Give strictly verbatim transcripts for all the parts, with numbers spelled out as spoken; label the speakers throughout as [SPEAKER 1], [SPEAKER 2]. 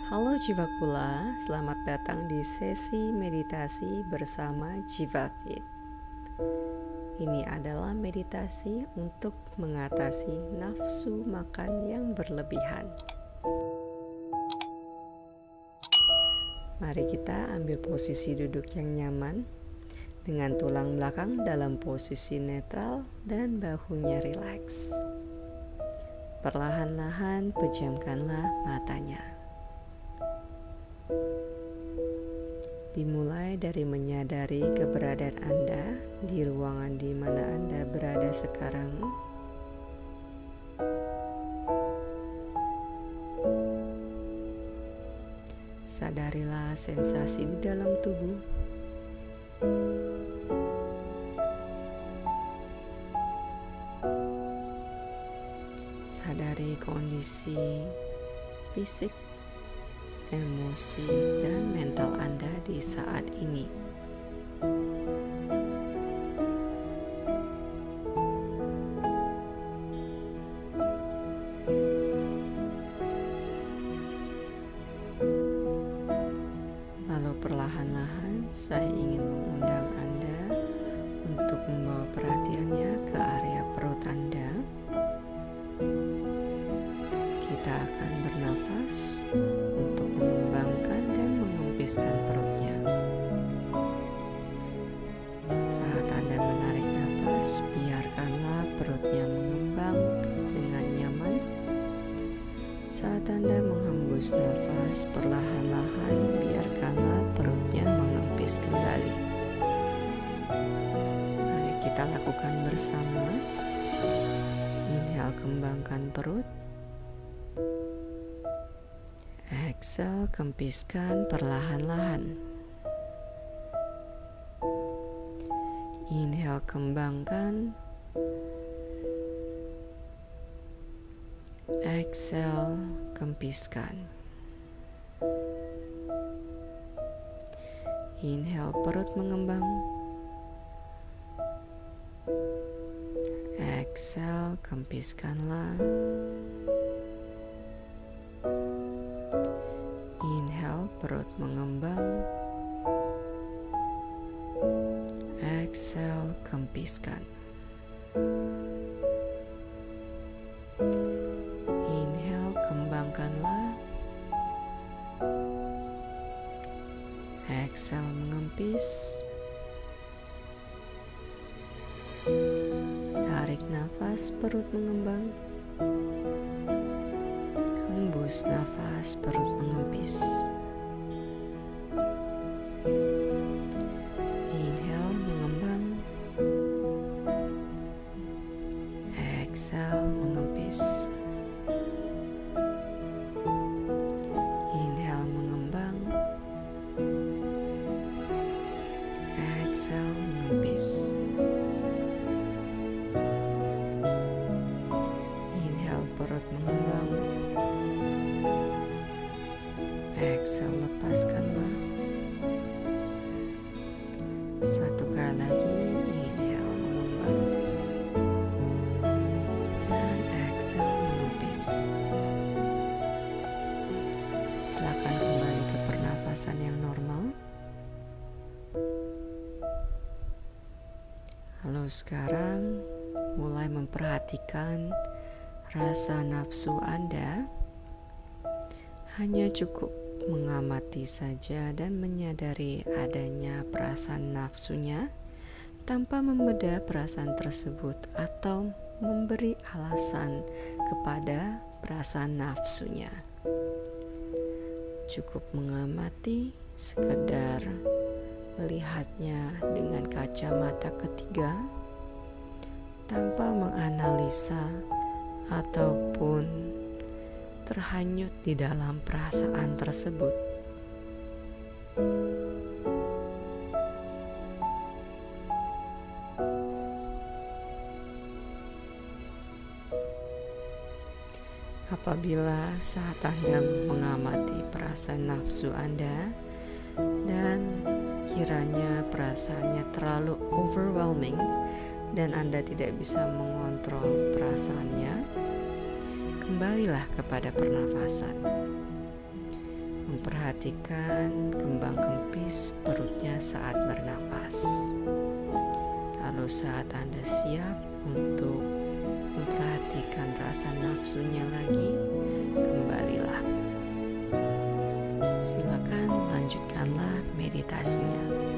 [SPEAKER 1] Halo Jiwakula, selamat datang di sesi meditasi bersama Jiwa Fit. Ini adalah meditasi untuk mengatasi nafsu makan yang berlebihan. Mari kita ambil posisi duduk yang nyaman dengan tulang belakang dalam posisi netral dan bahunya rileks. Perlahan-lahan pejamkanlah matanya. Dimulai dari menyadari keberadaan Anda di ruangan di mana Anda berada sekarang. Sadarilah sensasi di dalam tubuh. Sadari kondisi fisik, emosi, dan mental Anda di saat ini. Lalu perlahan-lahan saya ingin mengundang Anda untuk membawa perhatiannya ke area perut Anda. Kita akan bernafas untuk mengembangkan dan mengempiskan perutnya. Saat Anda menarik nafas, biarkanlah perutnya mengembang dengan nyaman. Saat Anda menghembus nafas, perlahan-lahan biarkanlah perutnya mengempis kembali. Mari kita lakukan bersama. Inhale, kembangkan perut. Exhale, kempiskan perlahan-lahan. Inhale, kembangkan. Exhale, kempiskan. Inhale, perut mengembang. Exhale, kempiskanlah. Inhale, perut mengembang. Exhale, kempiskan. Inhale, kembangkanlah. Exhale, mengempis. Tarik nafas, perut mengembang. Hembus nafas, perut mengempis. Inhale, mengembang. Exhale, mengempis. Inhale, mengembang. Exhale, mengempis. Inhale, perut mengembang. Exhale, lepaskanlah. Satu kali lagi, inhale, mengembang. Dan exhale, mengempis. Silakan kembali ke pernafasan yang normal. Lalu sekarang mulai memperhatikan rasa nafsu Anda. Hanya cukup mengamati saja dan menyadari adanya perasaan nafsunya tanpa membedah perasaan tersebut atau memberi alasan kepada perasaan nafsunya. Cukup mengamati, sekedar melihatnya dengan kacamata ketiga tanpa menganalisa ataupun terhanyut di dalam perasaan tersebut. Apabila saat Anda mengamati perasaan nafsu Anda dan kiranya perasaannya terlalu overwhelming dan Anda tidak bisa mengontrol perasaannya, kembalilah kepada pernafasan. Perhatikan kembang kempis perutnya saat bernafas. Lalu saat Anda siap untuk memperhatikan rasa nafsunya lagi, kembalilah. Silakan lanjutkanlah meditasinya.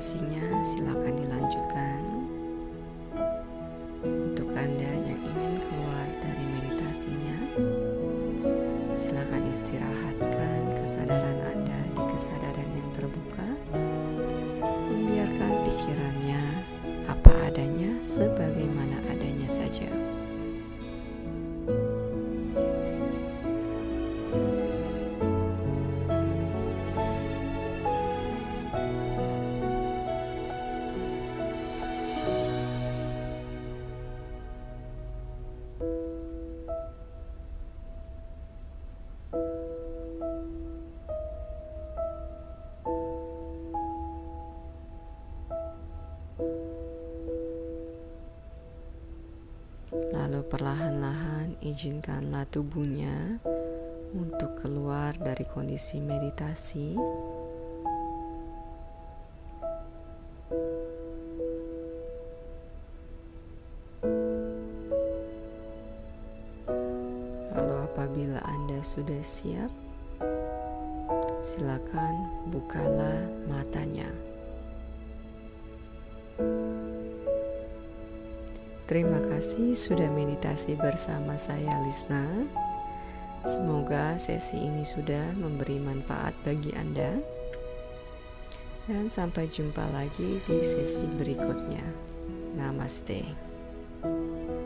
[SPEAKER 1] meditasinya silakan dilanjutkan. Untuk Anda yang ingin keluar dari meditasinya, silakan istirahatkan kesadaran Anda di kesadaran yang terbuka. Membiarkan pikirannya apa adanya sebagaimana adanya saja. Lalu perlahan-lahan izinkanlah tubuhnya untuk keluar dari kondisi meditasi. Lalu apabila Anda sudah siap, silakan bukalah matanya. Terima kasih sudah meditasi bersama saya, Lisna. Semoga sesi ini sudah memberi manfaat bagi Anda. Dan sampai jumpa lagi di sesi berikutnya. Namaste.